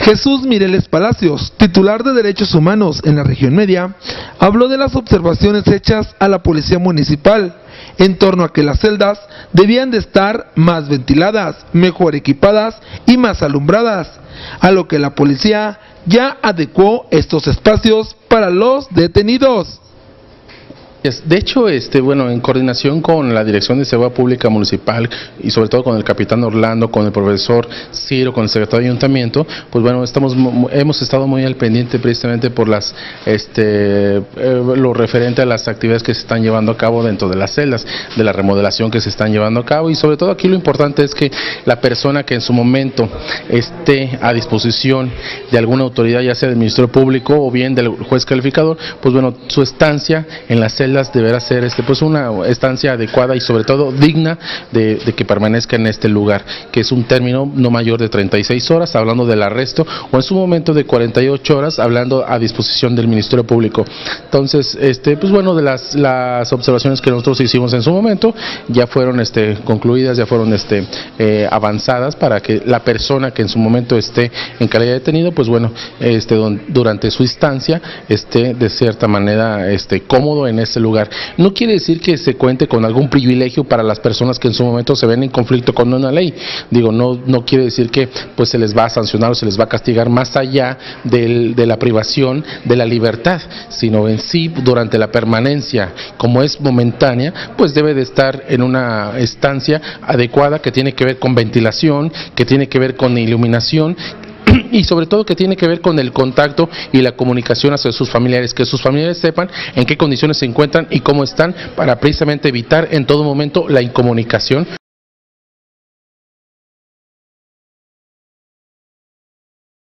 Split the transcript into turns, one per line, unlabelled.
Jesús Mireles Palacios, titular de Derechos Humanos en la región media, habló de las observaciones hechas a la policía municipal en torno a que las celdas debían de estar más ventiladas, mejor equipadas y más alumbradas, a lo que la policía ya adecuó estos espacios para los detenidos.
De hecho, bueno, en coordinación con la Dirección de Seguridad Pública Municipal y sobre todo con el capitán Orlando, con el profesor Ciro, con el secretario de Ayuntamiento, pues bueno, hemos estado muy al pendiente precisamente por lo referente a las actividades que se están llevando a cabo dentro de las celdas, de la remodelación que se están llevando a cabo, y sobre todo aquí lo importante es que la persona que en su momento esté a disposición de alguna autoridad, ya sea del Ministerio Público o bien del juez calificador, pues bueno, su estancia en las celdas deberá ser pues una estancia adecuada y sobre todo digna de que permanezca en este lugar, que es un término no mayor de 36 horas, hablando del arresto, o en su momento de 48 horas, hablando a disposición del Ministerio Público. Entonces, pues bueno, de las observaciones que nosotros hicimos en su momento, ya fueron concluidas, ya fueron avanzadas para que la persona que en su momento esté en calidad de detenido, pues bueno, durante su instancia, esté de cierta manera cómodo en ese lugar. No quiere decir que se cuente con algún privilegio para las personas que en su momento se ven en conflicto con una ley. Digo, no quiere decir que pues se les va a sancionar o se les va a castigar más allá de la privación de la libertad, sino en sí durante la permanencia, como es momentánea, pues debe de estar en una estancia adecuada que tiene que ver con ventilación, que tiene que ver con iluminación, y sobre todo que tiene que ver con el contacto y la comunicación hacia sus familiares, que sus familiares sepan en qué condiciones se encuentran y cómo están, para precisamente evitar en todo momento la incomunicación.